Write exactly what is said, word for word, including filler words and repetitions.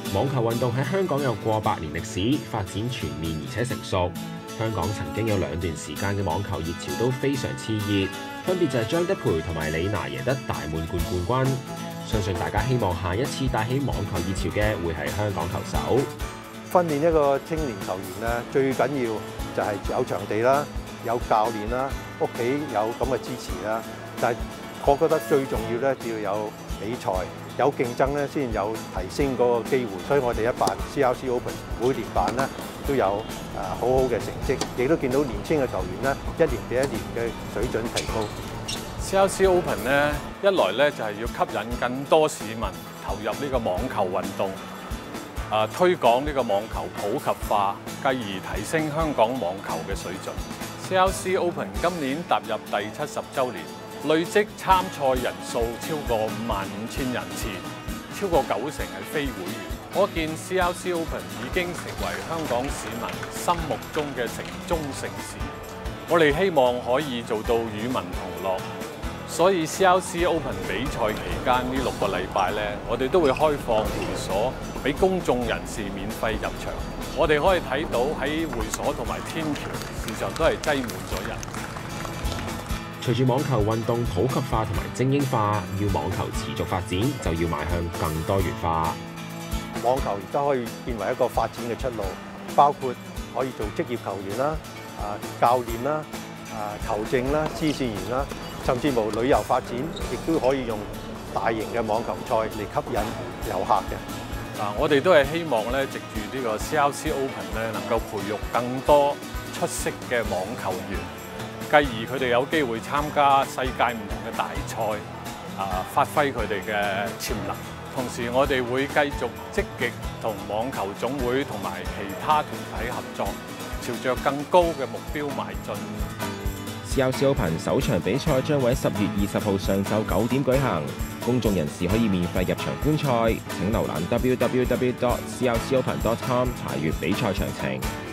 網球運動喺香港有過百年歷史，發展全面而且成熟。香港曾經有兩段時間嘅網球熱潮都非常熾熱，分別就係張德培同埋李娜贏得大滿貫冠軍。相信大家希望下一次帶起網球熱潮嘅會係香港球手。 訓練一個青年球員咧，最緊要就係有場地啦，有教練啦，屋企有咁嘅支持啦。但係我覺得最重要咧，要有比賽，有競爭咧，先有提升嗰個機會。所以我哋一辦 C R C Open， 每年辦咧都有誒好好嘅成績，亦都見到年輕嘅球員咧，一年比一年嘅水準提高。 C R C Open 咧，一來咧就係要吸引更多市民投入呢個網球運動，啊推廣呢個網球普及化，繼而提升香港網球嘅水準。C R C Open 今年踏入第七十週年，累積參賽人數超過五萬五千人次，超過九成係非會員。可見 C R C Open 已經成為香港市民心目中嘅城中城市。我哋希望可以做到與民同樂。所以 C R C Open 比賽期間呢六個禮拜咧，我哋都會開放會所俾公眾人士免費入場。我哋可以睇到喺會所同埋天橋，事實上都係擠滿咗人。 隨住網球運動普及化同埋精英化，要網球持續發展，就要邁向更多元化。 網球而家可以變為一個發展嘅出路，包括可以做職業球員啦、啊教練啦、啊球證啦、支線員啦。甚至乎旅遊發展，亦都可以用大型嘅網球賽嚟吸引遊客嘅。 嗱，我哋都係希望咧，藉住呢個 C R C Open 咧，能夠培育更多出色嘅網球員，繼而佢哋有機會參加世界唔同嘅大賽，啊，發揮佢哋嘅潛能。同時，我哋會繼續積極同網球總會同埋其他團體合作，朝着更高嘅目標邁進。 C R C Open 首場比賽將會喺十月二十號上晝九點舉行，公眾人士可以免費入場觀賽。請瀏覽 w w w dot c r c open dot com 查閱比賽詳情。